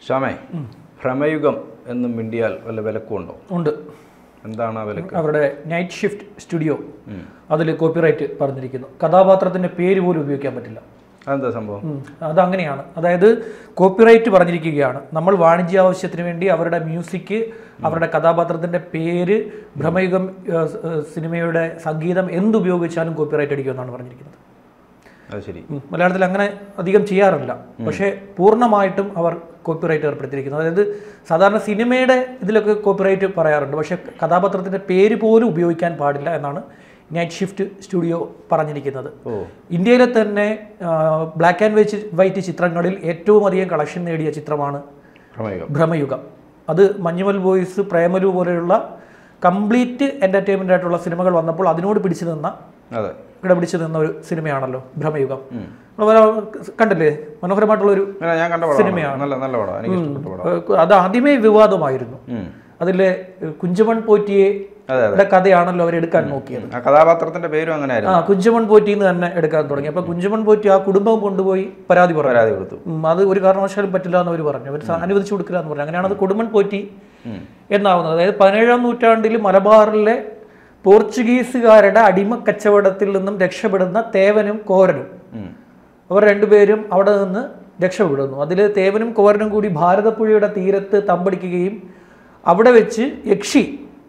ഷാമേ, ഭ്രമയുഗം എന്നും മിണ്ടിയാൽ വല്ല വിലക്കുണ്ടോ? ഉണ്ട്. എന്താണ് ആ വിലക്ക്? അവരുടെ നൈറ്റ് ഷിഫ്റ്റ് സ്റ്റുഡിയോ അതിൽ കോപ്പിറൈറ്റ് പറഞ്ഞിരിക്കുന്നു. കഥാപാത്രത്തിൻ്റെ പേര് പോലും ഉപയോഗിക്കാൻ പറ്റില്ല. അതെന്താ സംഭവം? അതങ്ങനെയാണ്. അതായത് കോപ്പിറൈറ്റ് പറഞ്ഞിരിക്കുകയാണ്. നമ്മൾ വാണിജ്യ ആവശ്യത്തിന് വേണ്ടി അവരുടെ മ്യൂസിക്, അവരുടെ കഥാപാത്രത്തിൻ്റെ പേര്, ഭ്രമയുഗം സിനിമയുടെ സംഗീതം എന്തുപയോഗിച്ചാലും കോപ്പിറൈറ്റ് അടിക്കുമെന്നാണ് പറഞ്ഞിരിക്കുന്നത്. അത് ശരി. മലയാളത്തിൽ അങ്ങനെ അധികം ചെയ്യാറില്ല, പക്ഷേ പൂർണ്ണമായിട്ടും അവർ കോപ്പിറൈറ്റ് ഏർപ്പെടുത്തിയിരിക്കുന്നു. അതായത് സാധാരണ സിനിമയുടെ ഇതിലൊക്കെ കോപ്പിറൈറ്റ് പറയാറുണ്ട്, പക്ഷേ കഥാപാത്രത്തിൻ്റെ പേര് പോലും ഉപയോഗിക്കാൻ പാടില്ല എന്നാണ് നൈറ്റ് ഷിഫ്റ്റ് സ്റ്റുഡിയോ പറഞ്ഞിരിക്കുന്നത്. ഇന്ത്യയിലെ തന്നെ ബ്ലാക്ക് ആൻഡ് വൈറ്റ് ചിത്രങ്ങളിൽ ഏറ്റവും അധികം കളക്ഷൻ നേടിയ ചിത്രമാണ് ഭ്രമയുഗം. അത് മഞ്ഞുമൽ ബോയ്സ്, പ്രേമലു പോലെയുള്ള കംപ്ലീറ്റ് എൻ്റർടൈൻമെൻ്റ് ആയിട്ടുള്ള സിനിമകൾ വന്നപ്പോൾ അതിനോട് പിടിച്ചു നിന്ന ഒരു സിനിമയാണല്ലോ ഭ്രമയുഗം. കണ്ടില്ലേ? മനോഹരമായിട്ടുള്ളൊരു സിനിമയാണ്. അത് ആദ്യമേ വിവാദമായിരുന്നു. അതിലെ കുഞ്ചമൺ പോറ്റിയെ കഥയാണല്ലോ അവരെടുക്കാൻ നോക്കിയത്. കഥാപാത്രത്തിന്റെ പേരും അങ്ങനെയായിരുന്നു. കുഞ്ചമൺ പോറ്റി എന്ന് തന്നെ എടുക്കാൻ തുടങ്ങി. അപ്പൊ കുഞ്ചമൺ പോറ്റി ആ കുടുംബം കൊണ്ടുപോയി പരാതി കൊടുത്തു. അത് ഒരു കാരണവശാലും പറ്റില്ല എന്ന് അവർ പറഞ്ഞു. അവർ അനുവദിച്ചു കൊടുക്കില്ല എന്ന് പറഞ്ഞു. അങ്ങനെയാണ് അത് കൊടുമൺ പോറ്റി എന്നാവുന്നത്. അതായത് 17-ാം നൂറ്റാണ്ടിൽ മലബാറിലെ പോർച്ചുഗീസുകാരുടെ അടിമ കച്ചവടത്തിൽ നിന്നും രക്ഷപ്പെടുന്ന തേവനും കോരനും, അവർ രണ്ടുപേരും അവിടെ നിന്ന് രക്ഷപ്പെടുന്നു. അതിൽ തേവനും കോരനും കൂടി ഭാരതപ്പുഴയുടെ തീരത്ത് തമ്പടിക്കുകയും അവിടെ വെച്ച് യക്ഷി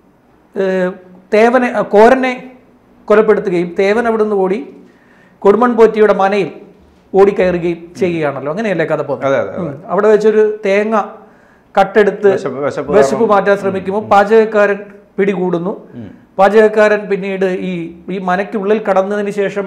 കോരനെ കൊലപ്പെടുത്തുകയും തേവൻ അവിടെ നിന്ന് ഓടി കൊടുമൺ പോറ്റിയുടെ മനയിൽ ഓടിക്കയറുകയും ചെയ്യുകയാണല്ലോ. അങ്ങനെയല്ലേ കഥ പോകുന്നത്? അവിടെ വെച്ചൊരു തേങ്ങ കട്ടെടുത്ത് വിശപ്പ് മാറ്റാൻ ശ്രമിക്കുമ്പോൾ പാചകക്കാരൻ പിടികൂടുന്നു. പാചകക്കാരൻ പിന്നീട് ഈ മനയ്ക്കുള്ളിൽ കടന്നതിന് ശേഷം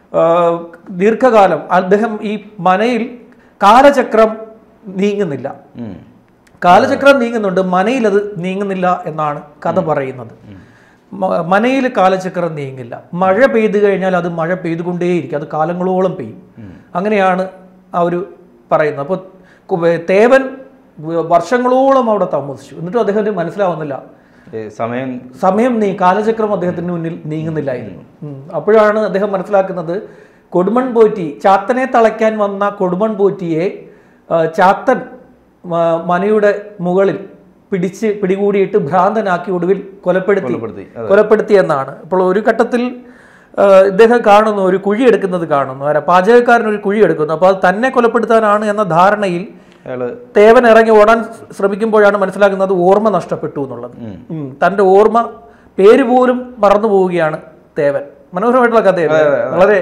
ദീർഘകാലം അദ്ദേഹം ഈ മനയിൽ കാലചക്രം നീങ്ങുന്നില്ല. കാലചക്രം നീങ്ങുന്നുണ്ട്, മനയിൽ അത് നീങ്ങുന്നില്ല എന്നാണ് കഥ പറയുന്നത്. മനയിൽ കാലചക്രം നീങ്ങില്ല. മഴ പെയ്തു കഴിഞ്ഞാൽ അത് മഴ പെയ്തുകൊണ്ടേയിരിക്കും, അത് കാലങ്ങളോളം പെയ്യും. അങ്ങനെയാണ് അവർ പറയുന്നത്. അപ്പോൾ തേവൻ വർഷങ്ങളോളം അവിടെ താമസിച്ചു. എന്നിട്ടും അദ്ദേഹത്തിന് മനസ്സിലാവുന്നില്ല സമയം കാലചക്രം അദ്ദേഹത്തിന് മുന്നിൽ നീങ്ങുന്നില്ലായിരുന്നു. അപ്പോഴാണ് അദ്ദേഹം മനസ്സിലാക്കുന്നത് കൊടുമൺ പോറ്റി, ചാത്തനെ തളയ്ക്കാൻ വന്ന കൊടുമൺ പോറ്റിയെ ചാത്തൻ മനയുടെ മുകളിൽ പിടികൂടിയിട്ട് ഭ്രാന്തനാക്കി ഒടുവിൽ കൊലപ്പെടുത്തി എന്നാണ്. അപ്പോൾ ഒരു ഘട്ടത്തിൽ ഇദ്ദേഹം കാണുന്നു, ഒരു കുഴി എടുക്കുന്നത് കാണുന്നു. പാചകക്കാരൻ ഒരു കുഴി എടുക്കുന്നു. അപ്പോൾ അത് തന്നെ കൊലപ്പെടുത്താനാണ് എന്ന ധാരണയിൽ തേവൻ ഇറങ്ങി ഓടാൻ ശ്രമിക്കുമ്പോഴാണ് മനസ്സിലാക്കുന്നത് ഓർമ്മ നഷ്ടപ്പെട്ടു എന്നുള്ളത്. തൻ്റെ ഓർമ്മ, പേര് പോലും മറന്നു പോവുകയാണ് തേവൻ. മനോഹരമായിട്ടുള്ള കഥയാണ്. വളരെ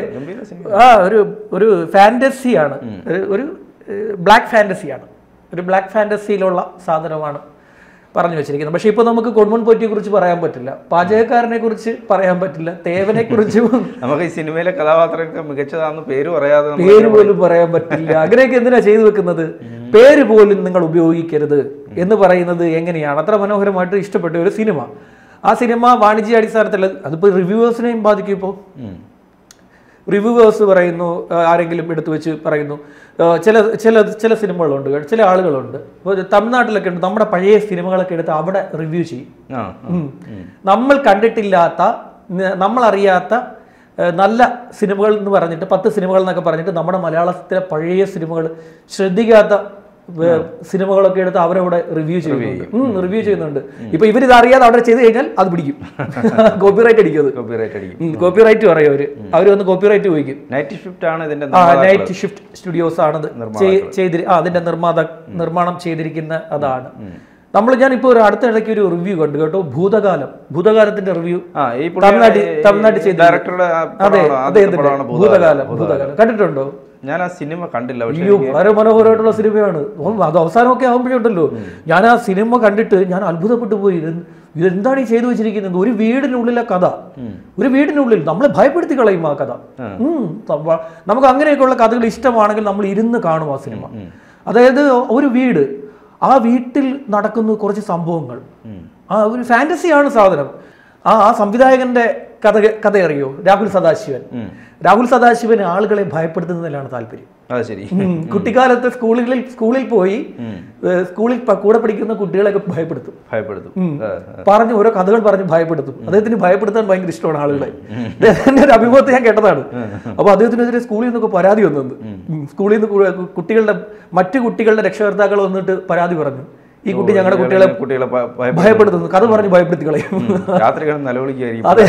ഒരു ഫാന്റസിയാണ്, ഒരു ബ്ലാക്ക് ഫാന്റസിയാണ്. ഒരു ബ്ലാക്ക് ഫാന്റസിയിലുള്ള സാധനമാണ് പറഞ്ഞു വെച്ചിരിക്കുന്നത്. പക്ഷെ ഇപ്പോൾ നമുക്ക് കൊടുമൺ പോറ്റിയെ കുറിച്ച് പറയാൻ പറ്റില്ല, പാചകക്കാരനെ കുറിച്ച് പറയാൻ പറ്റില്ല, തേവനെ കുറിച്ച് നമുക്ക് ഈ സിനിമയിലെ കഥാപാത്രങ്ങൾക്ക് മികച്ചതാണെന്ന് പേര് പോലും പറയാൻ പറ്റില്ല. അങ്ങനെയൊക്കെ എന്തിനാ ചെയ്തു വെക്കുന്നത്? പേര് പോലും നിങ്ങൾ ഉപയോഗിക്കരുത് എന്ന് പറയുന്നത് എങ്ങനെയാണ്? അത്ര മനോഹരമായിട്ട് ഇഷ്ടപ്പെട്ട ഒരു സിനിമ. ആ സിനിമ വാണിജ്യ അടിസ്ഥാനത്തിൽ അതിപ്പോൾ റിവ്യൂവേഴ്സിനെയും ബാധിക്കും. ഇപ്പോൾ റിവ്യൂവേഴ്സ് പറയുന്നു, ആരെങ്കിലും എടുത്തു വെച്ച് പറയുന്നു. ചില സിനിമകളുണ്ട്, ചില ആളുകളുണ്ട്. ഇപ്പോൾ തമിഴ്നാട്ടിലൊക്കെ ഉണ്ട്, നമ്മുടെ പഴയ സിനിമകളൊക്കെ എടുത്ത് അവിടെ റിവ്യൂ ചെയ്യും. നമ്മൾ കണ്ടിട്ടില്ലാത്ത, നമ്മളറിയാത്ത നല്ല സിനിമകൾ എന്ന് പറഞ്ഞിട്ട് 10 സിനിമകൾ എന്നൊക്കെ പറഞ്ഞിട്ട് നമ്മുടെ മലയാളത്തിലെ പഴയ സിനിമകൾ, ശ്രദ്ധിക്കാത്ത സിനിമകളൊക്കെ എടുത്ത് അവരവിടെ റിവ്യൂ ചെയ്യുന്നുണ്ട്. ഇപ്പൊ ഇവരിത് അറിയാതെ അവിടെ ചെയ്ത് കഴിഞ്ഞാൽ അത് പിടിക്കും, കോപ്പിറൈറ്റ് അടിക്കും. കോപ്പിറൈറ്റ് പറയും അവര് വന്ന് കോപ്പിറൈറ്റ് ചോദിക്കും. നൈറ്റ് ഷിഫ്റ്റ് സ്റ്റുഡിയോസ് ആണ് അതിന്റെ നിർമ്മാണം ചെയ്തിരിക്കുന്ന അതാണ്. ഞാനിപ്പോ ഒരു അടുത്ത ഇടയ്ക്ക് ഒരു റിവ്യൂ കണ്ടു കേട്ടോ, ഭൂതകാലത്തിന്റെ റിവ്യൂ തമിഴ്നാട്ടിൽ ചെയ്ത. അതെ, ഭൂതകാലം കണ്ടിട്ടുണ്ടോ? ഞാൻ ആ സിനിമ കണ്ടില്ല. വളരെ മനോഹരമായിട്ടുള്ള സിനിമയാണ്. അത് അവസാനമൊക്കെ ആകുമ്പോഴുണ്ടല്ലോ, ഞാൻ ആ സിനിമ കണ്ടിട്ട് ഞാൻ അത്ഭുതപ്പെട്ടു പോയി. ഇതെന്താണ് ഈ ചെയ്തു വെച്ചിരിക്കുന്നത്? ഒരു വീടിനുള്ളിലെ കഥ, ഒരു വീടിനുള്ളിൽ നമ്മളെ ഭയപ്പെടുത്തി കളയും ആ കഥ. നമുക്ക് അങ്ങനെയൊക്കെയുള്ള കഥകൾ ഇഷ്ടമാണെങ്കിൽ നമ്മൾ ഇരുന്ന് കാണും ആ സിനിമ. അതായത് ഒരു വീട്, ആ വീട്ടിൽ നടക്കുന്ന കുറച്ച് സംഭവങ്ങൾ, ആ ഒരു ഫാന്റസിയാണ് സാധനം. ആ സംവിധായകന്റെ കഥ അറിയോ? രാഹുൽ സദാശിവൻ. രാഹുൽ സദാശിവൻ ആളുകളെ ഭയപ്പെടുത്തുന്നതിലാണ് താല്പര്യം. കുട്ടിക്കാലത്ത് സ്കൂളിൽ പോയി സ്കൂളിൽ കൂടെ പഠിക്കുന്ന കുട്ടികളെയൊക്കെ ഭയപ്പെടുത്തും. പറഞ്ഞു ഓരോ കഥകൾ പറഞ്ഞ് ഭയപ്പെടുത്തും. അദ്ദേഹത്തിന് ഭയപ്പെടുത്താൻ ഭയങ്കര ഇഷ്ടമാണ് ആളുകളെ. അദ്ദേഹത്തിന്റെ ഒരു അഭിമുഖത്തെ ഞാൻ കേട്ടതാണ്. അപ്പൊ അദ്ദേഹത്തിനെതിരെ സ്കൂളിൽ നിന്നൊക്കെ പരാതി വന്നത്, സ്കൂളിൽ നിന്ന് മറ്റു കുട്ടികളുടെ രക്ഷകർത്താക്കൾ വന്നിട്ട് പരാതി പറഞ്ഞു, ഈ കുട്ടി ഞങ്ങളുടെ കുട്ടികളെ ഭയപ്പെടുത്തുന്നു, കഥ പറഞ്ഞ് ഭയപ്പെടുത്തി കളയും. അതെ,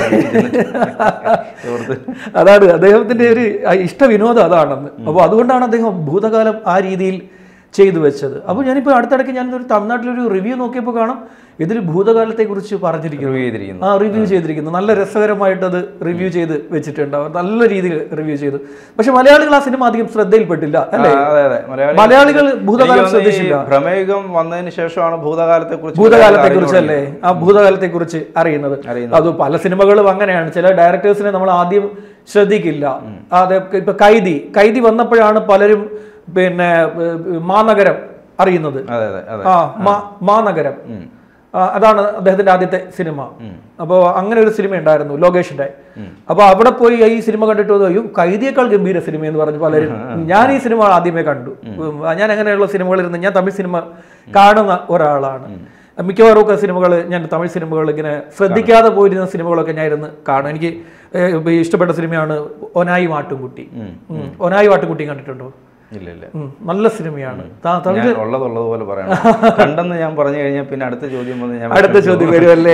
അതാണ് അദ്ദേഹത്തിന്റെ ഒരു ഇഷ്ടവിനോദം അതാണെന്ന്. അപ്പോൾ അതുകൊണ്ടാണ് അദ്ദേഹം ഭൂതകാലം ആ രീതിയിൽ ചെയ്തു വെച്ചത്. അപ്പോൾ ഞാനിപ്പോൾ അടുത്തിടയ്ക്ക് ഞാനൊരു തമിഴ്നാട്ടിലൊരു റിവ്യൂ നോക്കിയപ്പോൾ കാണാം ഇതിൽ ഭൂതകാലത്തെ കുറിച്ച് പറഞ്ഞിരിക്കുന്നു, റിവ്യൂ ചെയ്തിരിക്കുന്നു. നല്ല രസകരമായിട്ടത് റിവ്യൂ ചെയ്ത് വെച്ചിട്ടുണ്ട്, നല്ല രീതിയിൽ റിവ്യൂ ചെയ്തു. പക്ഷെ മലയാളികൾ ആ സിനിമ അധികം ശ്രദ്ധയിൽപ്പെട്ടില്ല അല്ലേ? മലയാളികൾ ഭൂതകാലം ശ്രദ്ധിച്ചില്ല. പ്രമേയുഗം വന്നതിന് ശേഷമാണ് ഭൂതകാലത്തെ കുറിച്ചല്ലേ ആ ഭൂതകാലത്തെ കുറിച്ച് അറിയുന്നത്. അത് പല സിനിമകളും അങ്ങനെയാണ്. ചില ഡയറക്ടേഴ്സിനെ നമ്മൾ ആദ്യം ശ്രദ്ധിക്കില്ല. അതെ, ഇപ്പൊ കൈദി വന്നപ്പോഴാണ് പലരും പിന്നെ മാനഗരം അറിയുന്നത്. മാനഗരം അതാണ് അദ്ദേഹത്തിന്റെ ആദ്യത്തെ സിനിമ. അപ്പോൾ അങ്ങനെ ഒരു സിനിമ ഉണ്ടായിരുന്നു ലോകേഷിന്റെ. അപ്പൊ അവിടെ പോയി ഈ സിനിമ കണ്ടിട്ട് അയ്യോ കൈദിയേക്കാൾ ഗംഭീര സിനിമ എന്ന് പറഞ്ഞ് പലരും. ഞാൻ ഈ സിനിമ ആദ്യമേ കണ്ടു. ഞാൻ അങ്ങനെയുള്ള സിനിമകളിരുന്ന് ഞാൻ തമിഴ് സിനിമ കാണുന്ന ഒരാളാണ്. മിക്കവാറും സിനിമകൾ ഞാൻ തമിഴ് സിനിമകൾ ഇങ്ങനെ ശ്രദ്ധിക്കാതെ പോയിരുന്ന സിനിമകളൊക്കെ ഞാൻ ഇരുന്ന് കാണും. എനിക്ക് ഇഷ്ടപ്പെട്ട സിനിമയാണ് ഒനായി വാട്ടുംകുട്ടി. ഒനായി വാട്ടുംകുട്ടി കണ്ടിട്ടുണ്ടോ? നല്ല സിനിമയാണ്. ഉള്ളതുപോലെ പറയണം. കണ്ടെന്ന് ഞാൻ പറഞ്ഞു കഴിഞ്ഞാൽ പിന്നെ അടുത്ത ചോദ്യം വരുമല്ലേ?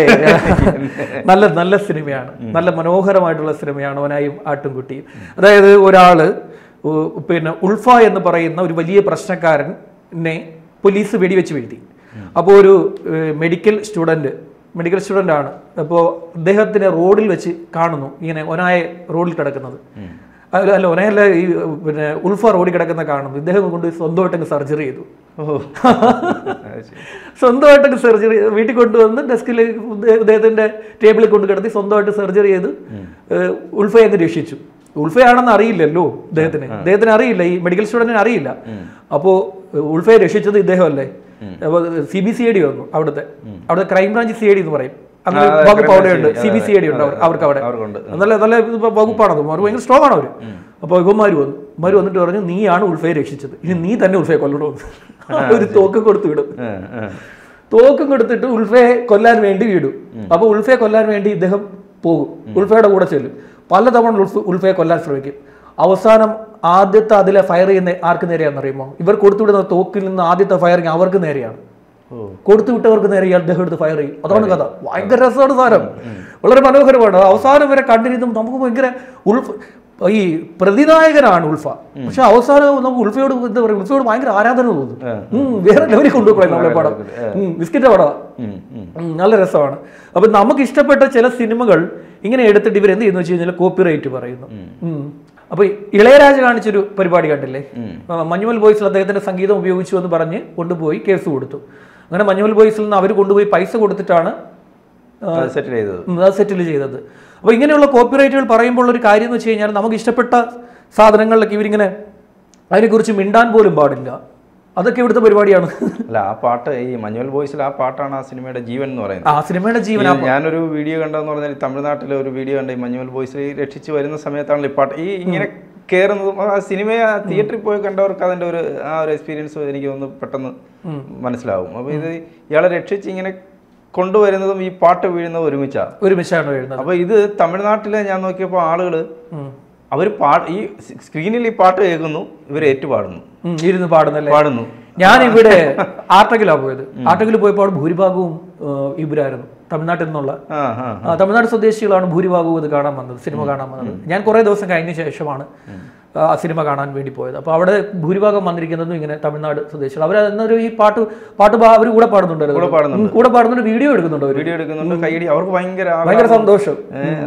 നല്ല സിനിമയാണ്, നല്ല മനോഹരമായിട്ടുള്ള സിനിമയാണ് ഒനായും ആട്ടുംകുട്ടിയും. അതായത് ഒരാള് പിന്നെ ഉൾഫ എന്ന് പറയുന്ന ഒരു വലിയ പ്രശ്നക്കാരനെ പോലീസ് വെടിവെച്ച് വീഴ്ത്തി. അപ്പോൾ ഒരു മെഡിക്കൽ സ്റ്റുഡൻ്റ് ആണ്. അപ്പോൾ അദ്ദേഹത്തിനെ റോഡിൽ വെച്ച് കാണുന്നു, ഇങ്ങനെ ഒനായ റോഡിൽ കിടക്കുന്നത്. അല്ല ഒനയല്ല, ഈ പിന്നെ ഉൾഫ റോഡിൽ കിടക്കുന്ന കാണുന്നു. ഇദ്ദേഹം കൊണ്ട് സ്വന്തമായിട്ടങ്ങ് സർജറി ചെയ്തു. സ്വന്തമായിട്ടൊക്കെ സർജറി വീട്ടിൽ കൊണ്ടുവന്ന് ഡെസ്കിൽ ഇദ്ദേഹത്തിന്റെ ടേബിളിൽ കൊണ്ട് കിടത്തി സ്വന്തമായിട്ട് സർജറി ചെയ്ത് ഉൾഫയെ അങ്ങ് രക്ഷിച്ചു. ഉൾഫയാണെന്ന് അറിയില്ലല്ലോ അദ്ദേഹത്തിന് അറിയില്ല, ഈ മെഡിക്കൽ സ്റ്റുഡന്റിന് അറിയില്ല. അപ്പോൾ ഉൾഫയെ രക്ഷിച്ചത് ഇദ്ദേഹമല്ലേ? അപ്പോൾ CBCID വന്നു. അവിടുത്തെ ക്രൈംബ്രാഞ്ച് CID എന്ന് പറയും, അങ്ങനെ വകുപ്പ് അവിടെയുണ്ട്. CBCID ഉണ്ട് അവർക്ക് അവിടെ. നല്ല വകുപ്പാണത്, അവർ ഭയങ്കര സ്ട്രോങ് ആണ് അവർ. അപ്പോൾ ഇവന്മാർ വന്നിട്ട് പറഞ്ഞു നീയാണ് ഉൾഫയെ രക്ഷിച്ചത്, ഇനി നീ തന്നെ ഉൾഫയെ കൊല്ലണമെന്ന്. ഒരു തോക്ക് കൊടുത്ത് വിടും. തോക്കും കൊടുത്തിട്ട് ഉൾഫയെ കൊല്ലാൻ വേണ്ടി വിടും. അപ്പോൾ ഉൾഫയെ കൊല്ലാൻ വേണ്ടി ഇദ്ദേഹം പോകും, ഉൾഫയുടെ കൂടെ ചെല്ലും. പലതവണ ഉൾഫയെ കൊല്ലാൻ ശ്രമിക്കും. അവസാനം ആദ്യത്തെ അതിലെ ഫയർ ചെയ്യുന്ന ആർക്ക് നേരെയാണെന്നറിയുമോ? ഇവർ കൊടുത്തുവിടുന്ന തോക്കിൽ നിന്ന് ആദ്യത്തെ ഫയറിങ് അവർക്ക് നേരെയാണ്. കൊടുത്തുവിട്ടവർക്ക് നേരെ അദ്ദേഹം എടുത്ത് ഫയർ ചെയ്യും. അതാണ് കഥ. ഭയങ്കര രസമാണ് സാധനം, വളരെ മനോഹരമാണ്. അവസാനം വരെ കണ്ടിരുന്നു നമുക്ക് ഭയങ്കര ഈ പ്രതിനായകനാണ് ഉൾഫ. പക്ഷെ അവസാനം നമുക്ക് ഉൾഫയോട് എന്താ പറയുക, ഉൾഫയോട് ഭയങ്കര ആരാധന തോന്നും. വേറെ ലെവലിൽ കൊണ്ടുപോയി നമ്മളെ പടം. ബിസ്ക്കറ്റ് പടം നല്ല രസമാണ്. അപ്പൊ നമുക്ക് ഇഷ്ടപ്പെട്ട ചില സിനിമകൾ ഇങ്ങനെ എടുത്തിട്ട് ഇവർ എന്ത് ചെയ്യുന്നു വെച്ച് കഴിഞ്ഞാൽ കോപ്പിറൈറ്റ് പറയുന്നു. അപ്പൊ ഇളയരാജ കാണിച്ചൊരു പരിപാടി കണ്ടില്ലേ? മഞ്ഞുമൽ ബോയ്സിൽ അദ്ദേഹത്തിന്റെ സംഗീതം ഉപയോഗിച്ചു എന്ന് പറഞ്ഞ് കൊണ്ടുപോയി കേസ് കൊടുത്തു. അങ്ങനെ മഞ്ഞുമൽ ബോയ്സിൽ നിന്ന് അവർ കൊണ്ടുപോയി പൈസ കൊടുത്തിട്ടാണ് സെറ്റിൽ ചെയ്തത്. അപ്പൊ ഇങ്ങനെയുള്ള കോപ്പിറൈറ്റുകൾ പറയുമ്പോൾ ഒരു കാര്യം എന്ന് വെച്ച് കഴിഞ്ഞാൽ നമുക്ക് ഇഷ്ടപ്പെട്ട സാധനങ്ങളിലൊക്കെ ഇവരിങ്ങനെ അതിനെക്കുറിച്ച് മിണ്ടാൻ പോലും പാടില്ല. അതൊക്കെ ഇവിടുത്തെ പരിപാടിയാണ്. അല്ല, ആ പാട്ട് ഈ മഞ്ഞുമൽ ബോയ്സിൽ ആ പാട്ടാണ് ആ സിനിമയുടെ ജീവൻ എന്ന് പറയുന്നത്. ആ സിനിമയുടെ ജീവൻ. ഞാനൊരു വീഡിയോ കണ്ടതെന്ന് പറഞ്ഞാൽ തമിഴ്നാട്ടിലെ ഒരു വീഡിയോ കണ്ട ഈ മഞ്ഞുമൽ ബോയ്സിൽ രക്ഷിച്ച് വരുന്ന സമയത്താണല്ലോ ഈ പാട്ട് ഈ ഇങ്ങനെ കയറുന്നതും. ആ സിനിമയെ തിയേറ്ററിൽ പോയി കണ്ടവർക്ക് അതിൻ്റെ ഒരു എക്സ്പീരിയൻസ് എനിക്ക് ഒന്ന് പെട്ടെന്ന് മനസ്സിലാവും. അപ്പോൾ ഇത് ഇയാളെ രക്ഷിച്ച് ഇങ്ങനെ കൊണ്ടുവരുന്നതും ഈ പാട്ട് വീഴുന്നതും ഒരുമിച്ചാണ് വീഴുന്നത്. അപ്പോൾ ഇത് തമിഴ്നാട്ടിലെ ഞാൻ നോക്കിയപ്പോൾ ആളുകൾ അവർ ഈ സ്ക്രീനിൽ ഈ പാട്ട് കേൾക്കുന്നു, ഇവർ ഏറ്റുപാടുന്നു, ഇരുന്ന് പാടുന്നു. ഞാനിവിടെ ആർട്ടകിലാണ് പോയത്. ആർട്ടകിൽ പോയപ്പോൾ അവിടെ ഭൂരിഭാഗവും ഇവരായിരുന്നു, തമിഴ്നാട്ടിൽ നിന്നുള്ള തമിഴ്നാട് സ്വദേശികളാണ് ഭൂരിഭാഗവും ഇത് കാണാൻ വന്നത്, സിനിമ കാണാൻ വന്നത്. ഞാൻ കുറേ ദിവസം കഴിഞ്ഞ ശേഷമാണ് ആ സിനിമ കാണാൻ വേണ്ടി പോയത്. അപ്പോൾ അവിടെ ഭൂരിഭാഗം വന്നിരിക്കുന്നതും ഇങ്ങനെ തമിഴ്നാട് സ്വദേശികൾ. അവർ എന്നൊരു ഈ പാട്ട് അവർ കൂടെ പാടുന്നുണ്ട്, വീഡിയോ എടുക്കുന്നുണ്ട്, കൈയടി, അവർക്ക് ഭയങ്കര സന്തോഷം.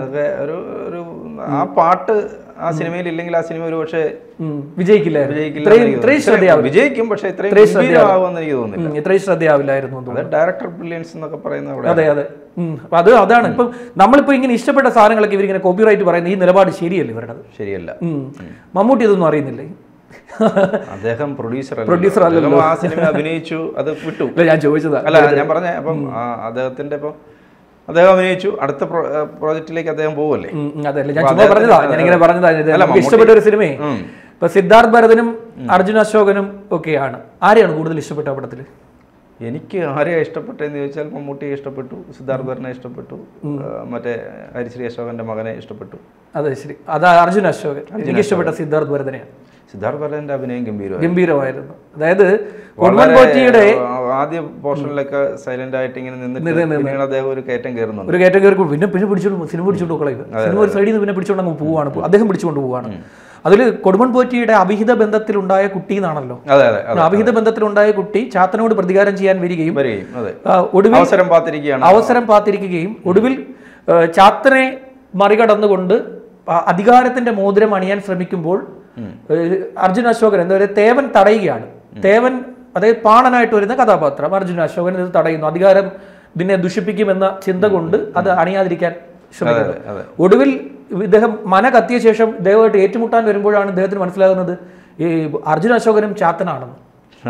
ആ പാട്ട് ആ സിനിമയിൽ ഇല്ലെങ്കിൽ ആ സിനിമ ഒരു പക്ഷേ വിജയിക്കില്ല. വിജയിക്കും, പക്ഷേ ഇത്രയും ശ്രദ്ധയാവില്ലായിരുന്നു. ഡയറക്ടർ ബ്രില്യൻസ് എന്നൊക്കെ പറയുന്നത്. അതെ. അപ്പൊ അതാണ് ഇപ്പം നമ്മളിപ്പോ ഇങ്ങനെ ഇഷ്ടപ്പെട്ട സാധനങ്ങളൊക്കെ ഇവരിങ്ങനെ കോപ്പിറൈറ്റ് പറയുന്ന ഈ നിലപാട് ശരിയല്ല ഇവരുടെ. ശരിയല്ല. മമ്മൂട്ടി ഇതൊന്നും അറിയുന്നില്ലേ? അദ്ദേഹം പ്രൊഡ്യൂസർ അല്ലല്ലോ. ആ സിനിമ അഭിനയിച്ചു, അത് വിട്ടു. ഞാൻ ചോദിച്ചതാ. അല്ല, ഞാൻ പറഞ്ഞ അപ്പം അദ്ദേഹത്തിന്റെ ഇപ്പം അദ്ദേഹം അഭിനയിച്ചു. അടുത്ത പ്രോജക്റ്റിലേക്ക് അദ്ദേഹം പോവല്ലേ? അതല്ലേ ഞാൻ ചുമ്മാ പറഞ്ഞതാ, ഞാനിങ്ങനെ പറഞ്ഞതാ. ഇഷ്ടപ്പെട്ട ഒരു സിനിമയെ ഇപ്പൊ സിദ്ധാർത്ഥ് ഭരതനും അർജുൻ അശോകനും ഒക്കെയാണ്. ആരെയാണ് കൂടുതൽ ഇഷ്ടപ്പെട്ട പടത്തിൽ? എനിക്ക് ആരെയാണ് ഇഷ്ടപ്പെട്ടതെന്ന് ചോദിച്ചാൽ മമ്മൂട്ടിയെ ഇഷ്ടപ്പെട്ടു, സിദ്ധാർത്ഥ് ഭരതനെ ഇഷ്ടപ്പെട്ടു, മറ്റേ ഹരിശ്രീ അശോകന്റെ മകനെ ഇഷ്ടപ്പെട്ടു. അതെ ശരി, അത് അർജുൻ അശോകൻ. എനിക്ക് ഇഷ്ടപ്പെട്ട സിദ്ധാർത്ഥ് ഭരതനെയാണ്. സിദ്ധാർത്ഥ് ഭരതന്റെ അഭിനയം ഗംഭീരമായിരുന്നു. അതായത് കൊടുമൺ പോറ്റിയുടെ ആദ്യ പോർഷനിലൊക്കെ സൈലന്റ് ആയിട്ട് ഇങ്ങനെ നിന്നിട്ട് അദ്ദേഹം ഒരു കയറ്റം കയറുന്നുണ്ട്. ഒരു കയറ്റം കയറി പിന്നെ പിടിച്ചോണ്ട് സിനിമ പിടിച്ചോണ്ട് കളയുക. സിനിമ ഒരു സൈഡിൽ നിന്ന് പിന്നെ പിടിച്ചോണ്ട് അങ്ങ് പോവാണ്, അദ്ദേഹം പിടിച്ചുകൊണ്ട് പോവാണ്. അതിൽ കൊടുമൺ പോറ്റിയുടെ അവിഹിത ബന്ധത്തിലുണ്ടായ കുട്ടി എന്നാണല്ലോ. അവിഹിത ബന്ധത്തിലുണ്ടായ കുട്ടി ചാത്തനോട് പ്രതികാരം ചെയ്യാൻ വരികയും ഒടുവിൽ അവസരം പാത്തിരിക്കുകയും ഒടുവിൽ ചാത്തനെ മറികടന്നുകൊണ്ട് അധികാരത്തിന്റെ മോതിരം അണിയാൻ ശ്രമിക്കുമ്പോൾ അർജുൻ അശോകൻ എന്താ പറയുക, തേവൻ തടയുകയാണ്. തേവൻ അതായത് പാണനായിട്ട് വരുന്ന കഥാപാത്രം അർജുൻ അശോകൻ ഇത് തടയുന്നു. അധികാരം ഇതിനെ ദുഷിപ്പിക്കുമെന്ന ചിന്ത കൊണ്ട് അത് അണിയാതിരിക്കാൻ ശ്രമിക്കുന്നു. ഒടുവിൽ ഇദ്ദേഹം മന കത്തിയ ശേഷം ഇദ്ദേഹമായിട്ട് ഏറ്റുമുട്ടാൻ വരുമ്പോഴാണ് ഇദ്ദേഹത്തിന് മനസ്സിലാകുന്നത് ഈ അർജുൻ അശോകനും ചാത്തനാണെന്ന്.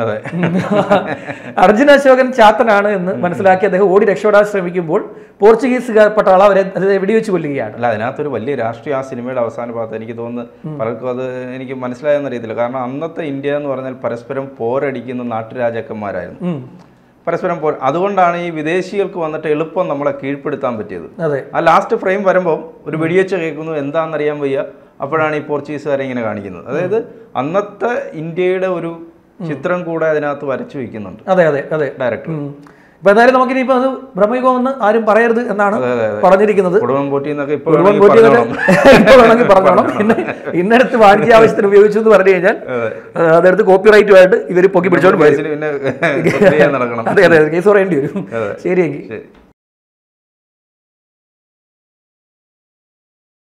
അർജുൻ അശോകൻ ചാത്തനാണ് എന്ന് മനസ്സിലാക്കി അദ്ദേഹം ഓടി രക്ഷപ്പെടാൻ ശ്രമിക്കുമ്പോൾ പോർച്ചുഗീസ് പട്ടാളം അവരെ വെടിവെച്ച് കൊല്ലുകയാണ്. അല്ല, അതിനകത്തൊരു വലിയ രാഷ്ട്രീയ ആ സിനിമയുടെ അവസാന ഭാഗത്ത് എനിക്ക് തോന്നുന്നു പലർക്കും അത് എനിക്ക് മനസ്സിലായെന്ന രീതിയിൽ. കാരണം അന്നത്തെ ഇന്ത്യ എന്ന് പറഞ്ഞാൽ പരസ്പരം പോരടിക്കുന്ന നാട്ടുരാജാക്കന്മാരായിരുന്നു, പരസ്പരം അതുകൊണ്ടാണ് ഈ വിദേശികൾക്ക് വന്നിട്ട് എളുപ്പം നമ്മളെ കീഴ്പ്പെടുത്താൻ പറ്റിയത്. ആ ലാസ്റ്റ് ഫ്രെയിം വരുമ്പോൾ ഒരു വെടിവെച്ച് കേൾക്കുന്നു, എന്താണെന്നറിയാൻ വയ്യ. അപ്പോഴാണ് ഈ പോർച്ചുഗീസുകാരെ ഇങ്ങനെ കാണിക്കുന്നത്. അതായത് അന്നത്തെ ഇന്ത്യയുടെ ഒരു ചിത്രം കൂടെ അതിനകത്ത് വരച്ചു വയ്ക്കുന്നുണ്ട് ഡയറക്ടർ. ഇപ്പൊ എന്തായാലും നമുക്കിനി ഇപ്പൊ അത് ബ്രഹ്മയുഗമെന്ന് ആരും പറയരുത് എന്നാണ് പറഞ്ഞിരിക്കുന്നത്. കൊടുമൺ പോറ്റി എന്നൊക്കെ ഇപ്പൊ വേണമെങ്കിൽ പറഞ്ഞോണം. പിന്നെ ഇന്നടുത്ത് വാണിജ്യ ആവശ്യത്തിന് ഉപയോഗിച്ചു എന്ന് പറഞ്ഞു കഴിഞ്ഞാൽ അതെടുത്ത് കോപ്പിറൈറ്റുമായിട്ട് ഇവർ പൊക്കി പിടിച്ചോണ്ട് നടക്കണം. അതെ കേസ് പറയേണ്ടി വരും. ശരിയെങ്കിൽ